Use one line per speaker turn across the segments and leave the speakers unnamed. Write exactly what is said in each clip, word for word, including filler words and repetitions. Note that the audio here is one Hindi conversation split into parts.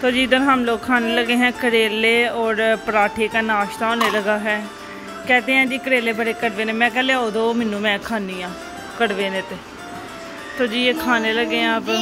तो जी इधर हम लोग खाने लगे हैं करेले और पराठे का नाश्ता होने लगा है। कहते हैं जी करेले बड़े कड़वे ने, मैं कह लिया दो मैनू मैं खानी हाँ कड़वे ने ते। तो जी ये खाने लगे हैं अब।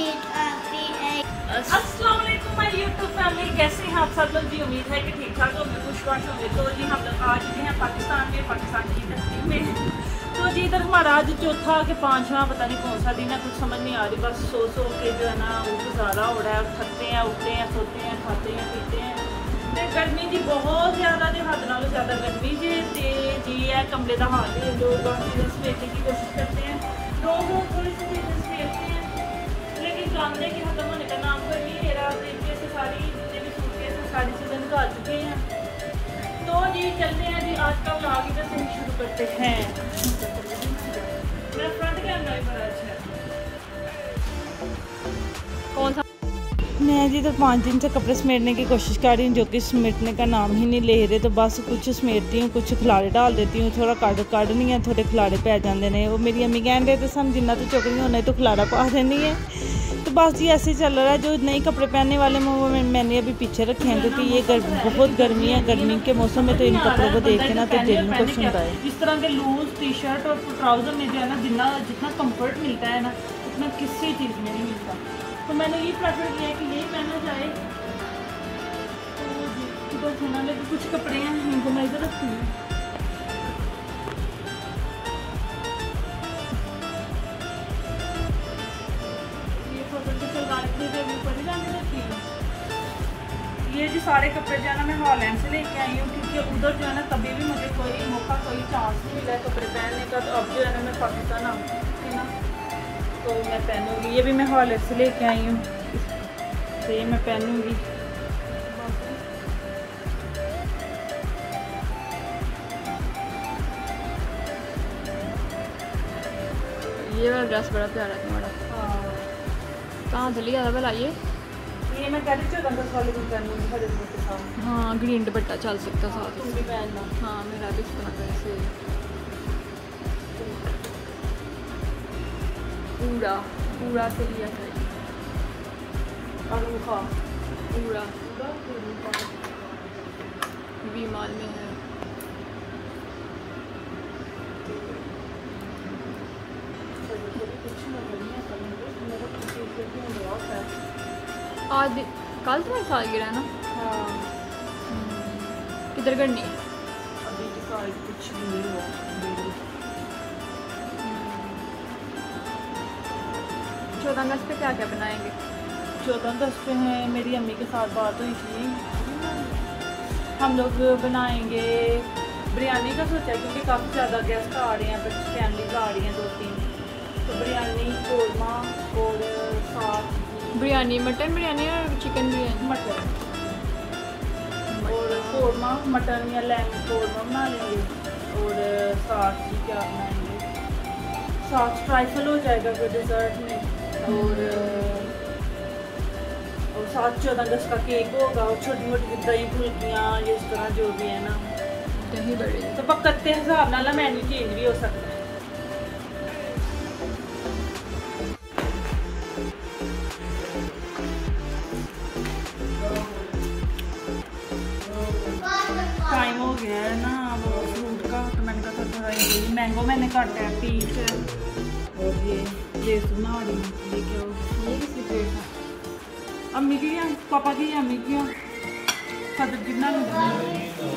अस्सलाम वालेकुम माय यूट्यूब फैमिली, कैसे हैं आप सब लोग जी? उम्मीद है कि ठीक ठाक होंगे, खुशबाश होंगे। तो जी हम लोग आज भी हैं पाकिस्तान में, पाकिस्तान की धरती में। तो जी इधर हमारा आज चौथा के पाँचवा पता नहीं कौन सा दिन है, कुछ समझ नहीं आ रही। बस सो सो के जो है ना वो गुजारा हो रहा है, थकते हैं, उठते हैं, सोते हैं, खाते हैं, पीते हैं। तो गर्मी जी बहुत ज़्यादा जो हद नालों ज़्यादा गर्मी जी ते जी है कमरे का हाल है। लोग सवेरने की कोशिश करते हैं, लोग थोड़ी सी चीज़ें सवेरते हैं, लेकिन जानते कि खत्म होने का नाम पर नहीं ले रहा। तरीके से सारी जितने भी सूटकेस हैं सारी चीज़ें निकाल चुके हैं। तो जी चलते हैं जी, आज का व्लॉग इधर से ही शुरू करते हैं। मेरा फ्रंट कैमरा भी बड़ा अच्छा है। कौन सा? मैं जी तो पाँच दिन से कपड़े समेटने की कोशिश कर रही हूँ, जो कि समेटने का नाम ही नहीं ले रहे। तो बस कुछ समेटती हूँ, कुछ खिलाड़े डाल देती हूँ, थोड़ा कड़ कड़ नहीं है, थोड़े खिलाड़े पै जाते हैं। वो मेरी अम्मी कह रहे थे सम जिन्ना तो चुक नहीं होना तो खिलाड़ा पा देनी है। तो बस ये ऐसे चल रहा है। जो नए कपड़े पहनने वाले में वो मैंने अभी पीछे रखे हैं, क्योंकि ये गर, बहुत गर्मी है। गर्मी के मौसम में तो इन कपड़ों को देख के ना तो दिल में खुश होता है। इस तरह के लूज टी शर्ट और ट्राउज़र में जो है ना जितना जितना कंफर्ट मिलता है ना उतना किसी चीज़ में नहीं मिलता। तो मैंने ये प्रेफर किया है कि यही पहना जाए। तो बस होना लगे कुछ कपड़े हैं इनको मैं इधर रखती हूँ। ये फोटो के सलवार के लिए ऊपर ही जाने देती हूँ। ये जो सारे कपड़े जो है ना मैं हॉलैंड से लेके आई हूँ, क्योंकि उधर जो है ना कभी भी मुझे कोई मौका कोई चांस नहीं मिला है कपड़े पहनने का। तो अब जो है ना मैं पाकिस्तान आऊँगी ना तो मैं पहनूँगी। ये भी मैं हॉलैंड से लेके आई हूँ, तो ये मैं पहनूँगी।
ये वाला ड्रेस बड़ा प्यारा तुम्हारा।
हाँ
कहाँ से लिया था भला ये?
ये मैं कह रही चौदह दस वाले दिन पहनूँगी हरे के साथ।
हाँ ग्रीन दुपट्टा चल सकता साथ।
तुम भी पहनना।
हाँ मेरा भी इस तरह का ऐसे पूरा पूरा से लिया था।
अरूखा
पूरा वी माल में है। आज कल तुम्हारी सालगिरह है ना?
हाँ
किधर करनी है?
अभी तो साल कुछ भी नहीं हुआ।
चौदह अगस्त पे क्या क्या बनाएंगे?
चौदह अगस्त पे हैं मेरी अम्मी के साथ बात हुई थी, हम लोग बनाएंगे बिरयानी का सोचा है, क्योंकि काफ़ी ज़्यादा गेस्ट आ रहे हैं, बच्ची फैमिलीज आ रही हैं दो तीन। तो बिरयानी कोरमा और साथ
बिरयानी मटन बिरयानी और चिकन बिरयानी।
मटन और कोरमा, मटन या लैम कोरमा बना लेंगे। और साथ ही क्या बनाएंगे, साथ ट्राइफल हो जाएगा फिर डिज़र्ट में। और और साथ चौदह अगस्त का केक होगा और छोटी मोटी दही फुल्कियाँ इस तरह जो भी है ना
दही बड़े।
तो पक्कते हिसाब नाल मेन्यू चेंज भी हो सकता है। टाइम हो गया है ना वो फ्रूट का, तो मैंने कहा थोड़ा ये मैंगो मैंने काटा है, पीच और ये प्लेट बना रही हूँ। ये क्या हो ये किसी प्लेट है? अम्मी की या पापा की या अम्मी की या सदर की बना लूँगी।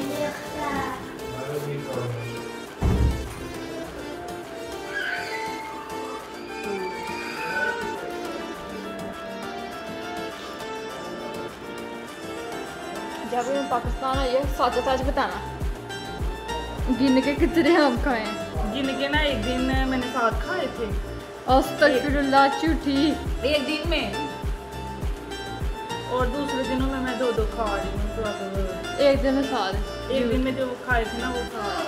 जब मैं पाकिस्तान आई है सच सच बताना, गिन के कितने आम खाए हैं?
गिन के ना एक दिन मैंने साथ खाए थे।
अस्तगफिरुल्लाह झूठी।
एक दिन में और दूसरे दिनों में मैं दो दो खा रही हूँ। तो
एक दिन में साथ
एक दिन में जो खाए थे ना वो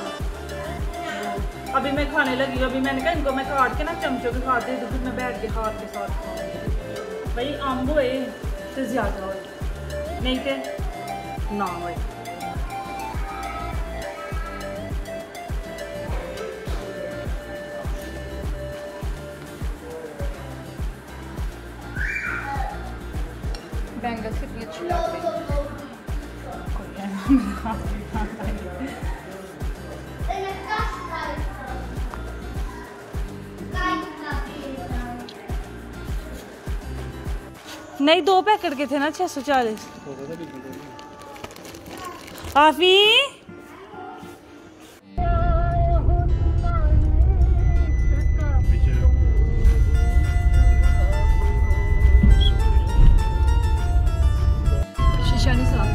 साथ। अभी मैं खाने लगी, अभी मैंने कहा इनको मैं काट के ना चमचों के खाते तो फिर मैं बैठ के हाथ के साथ खाऊंगी। भाई अम्ब होए तो ज़्यादा हो, नहीं थे ना भाई।
बैंगल्स कितनी
नहीं, दो पैकेट के थे ना छह सौ चालीस। आफी
शीशा नहीं साफ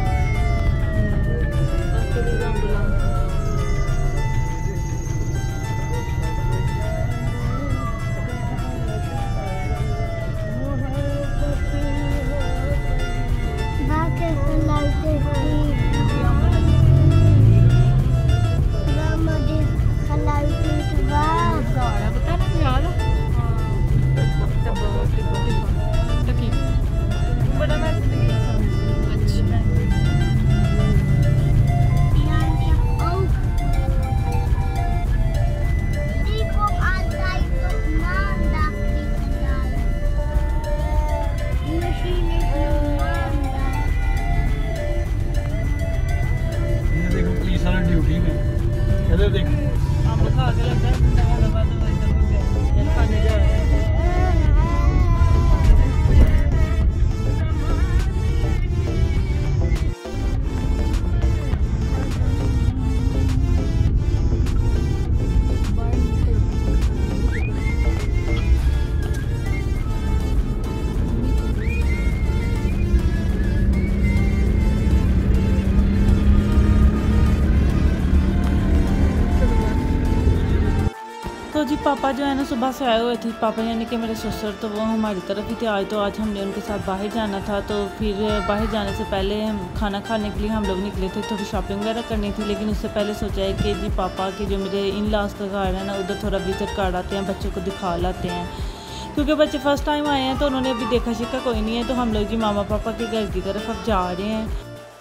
तो जी पापा जो है ना सुबह से आए हुए थे, पापा यानी कि मेरे ससुर, तो वो हमारी तरफ ही थे आज। तो आज हमने उनके साथ बाहर जाना था, तो फिर बाहर जाने से पहले हम खाना खाने के लिए हम लोग निकले थे, थोड़ी शॉपिंग वगैरह करनी थी। लेकिन उससे पहले सोचा है कि जी पापा के जो मेरे इन लॉज का घर है ना, उधर थोड़ा विजिट कर आते हैं, बच्चों को दिखा लाते हैं, क्योंकि बच्चे फर्स्ट टाइम आए हैं तो उन्होंने अभी देखा शिका कोई नहीं है। तो हम लोग जी मामा पापा के घर की तरफ अब जा रहे हैं।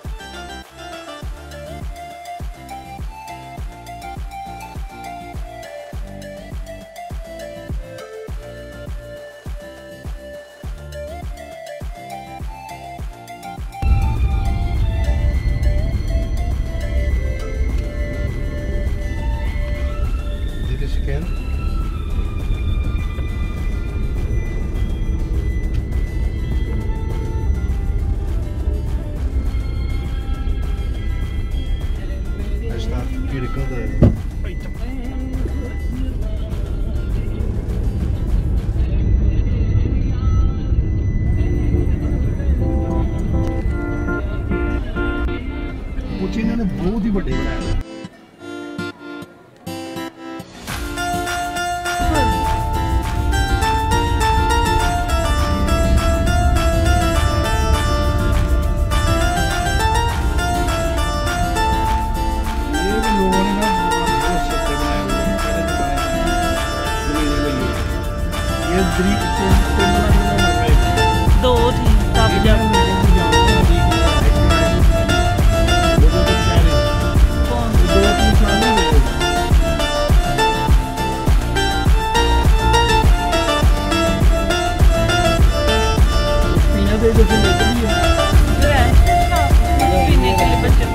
Again. Daar staat de verkeerde kant uit. कुछ इन्होंने बहुत ही बड़े बनाए।
दो थी तब जब पीने के लिए बच्चे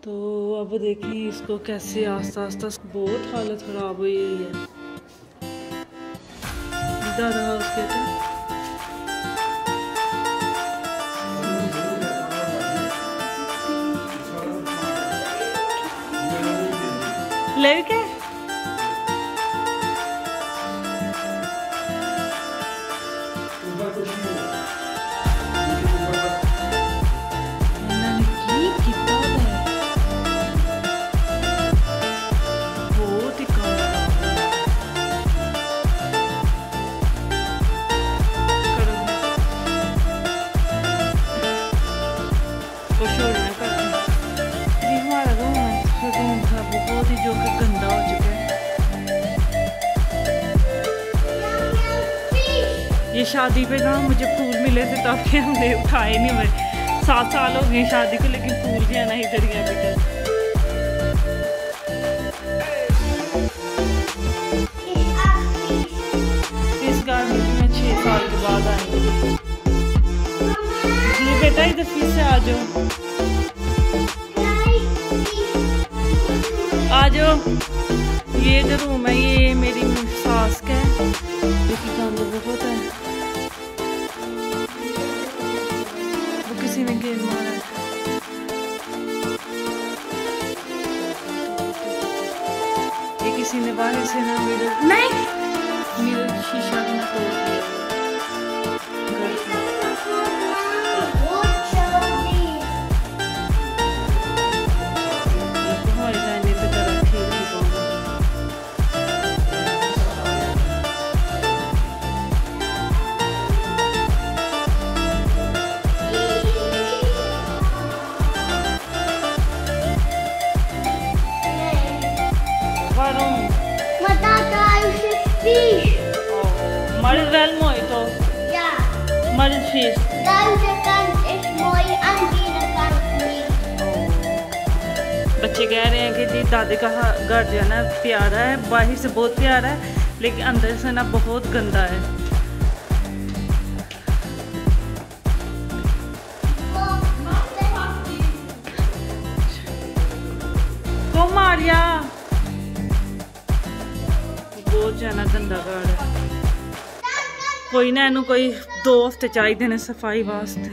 तो अब देखिए इसको कैसे आस्ता आस्ता, बहुत हालत खराब हुई है। दादा उसके लेके बहुत ही जो कि गंदा हो चुका है। ये शादी पे ना मुझे फूल मिले थे तब के हमने उठाए नहीं हुए। सात साल हो गए शादी को, लेकिन फूल भी आना इधर ही अभी तक। इस गार्डन में छह साल के बाद आएंगे। ये बेटा इधर फिर से आ जाओ, आ जाओ। ये जो रूम है ये मेरी सास का है, लेकिन गंद बहुत है। वो किसी ने गेंद मारा है। ये किसी ने बाहर से ना मेरे नहीं मेरे शीशा भी तोड़ दिया। Maar het is wel mooi toch?
Ja.
Maar het is vies.
Deze kant is mooi en die kant niet.
बच्चे कह रहे हैं कि जी दादी का घर जो है ना प्यारा है, बाहर से बहुत प्यारा है, लेकिन अंदर से ना बहुत गंदा है। को मारिया बहुत जो है ना गंदा घर है। कोई ना इनू कोई दो हफ्ते चाहिए ने सफाई वास्ते।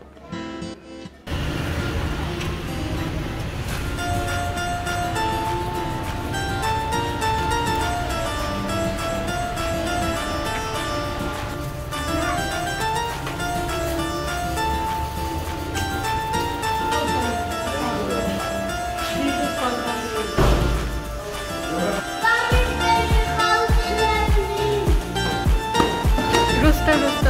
रुस्ता रुस्ता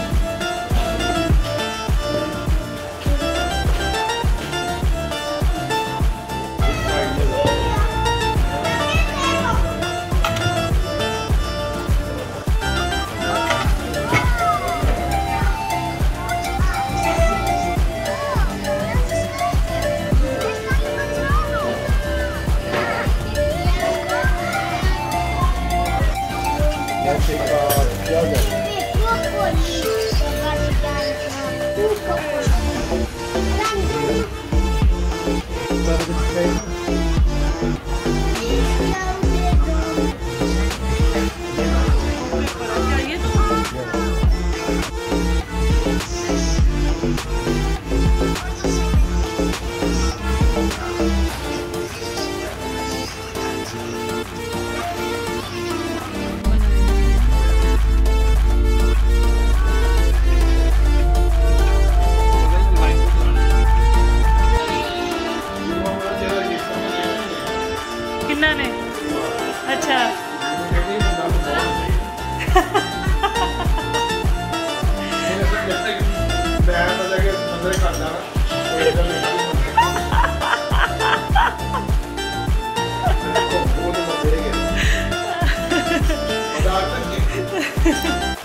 अच्छा
पदार्थ